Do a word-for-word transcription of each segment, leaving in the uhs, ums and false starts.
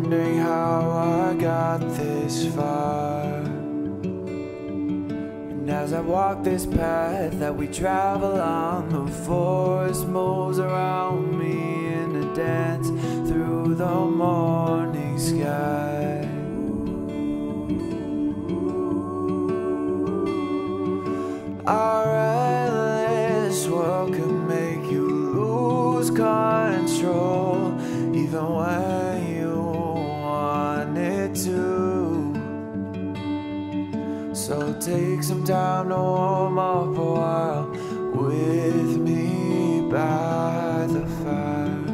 wondering how I got this far. And as I walk this path that we travel on, the forest moves around me in a dance through the morning sky. Our endless world can make you lose control, even when you want it to. So take some time to warm up a while with me by the fire.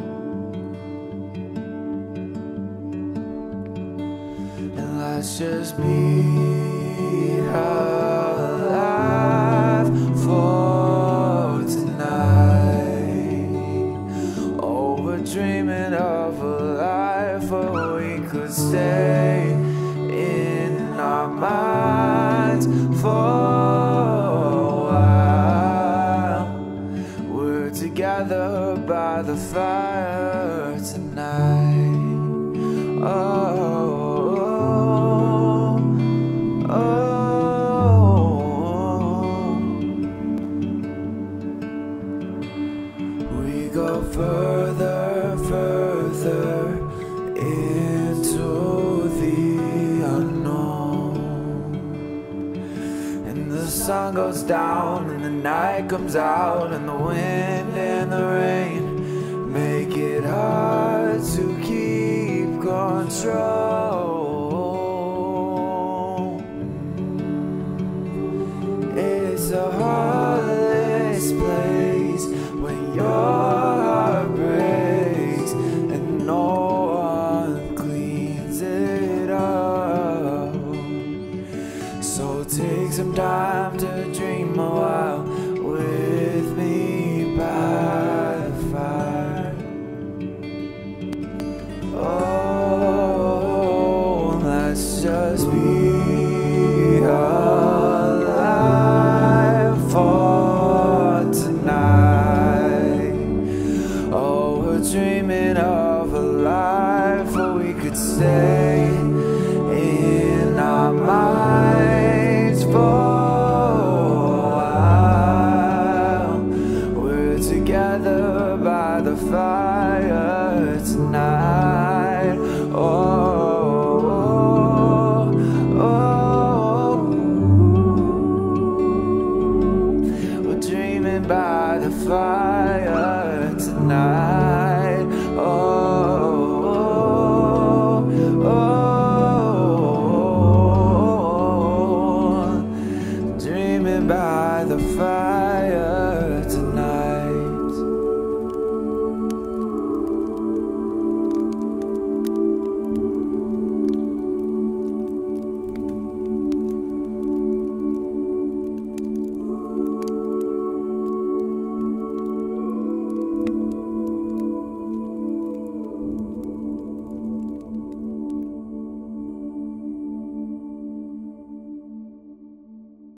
And let's just be alive for tonight. Oh, we're dreaming of a life where we could stay in our minds for a while. We're together by the fire tonight. Oh, oh, oh. We go further, further into the unknown. And the sun goes down and the night comes out, and the wind and the rain make it hard to keep control. It's a heartless place when your heart breaks and no one cleans it up. So take some time to dream a while with me by the fire. Oh, let's just be alive for tonight. Oh, we're dreaming of a life where we could stay in our minds for a while. We're together by the fire tonight. Oh,